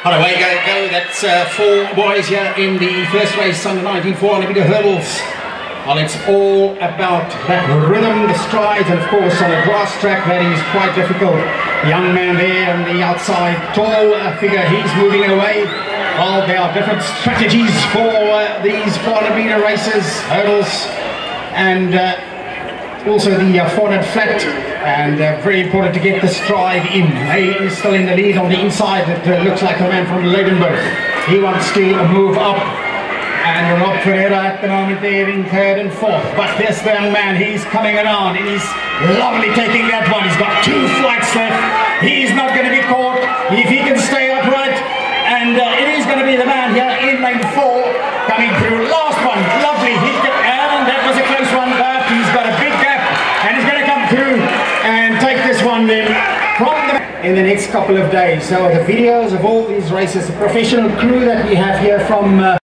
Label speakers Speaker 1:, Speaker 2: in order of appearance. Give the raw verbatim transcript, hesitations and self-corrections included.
Speaker 1: On away go, go. That's uh, four boys here in the first race under nineteen four hundred meter hurdles. Well, it's all about that rhythm, the strides, and of course on a grass track that is quite difficult. The young man there on the outside, tall uh, figure, he's moving away. Well, there are different strategies for uh, these four hundred meter races, hurdles, and uh, also the uh, four hundred flat, and uh, very important to get the stride in. He is still in the lead on the inside. It uh, looks like a man from Leidenburg. He wants to move up, and Rob Ferreira at the moment there in third and fourth. But this young man, he's coming around and he's lovely taking that one. He's got two flights left. He's not going to be caught if he can stay upright, and uh, it is going to be the man here in lane four coming through. Last one, lovely hit, and that was a close one, but he's got a big gap and he's going to come through and take this one then from the in the next couple of days. So the videos of all these races, the professional crew that we have here from uh,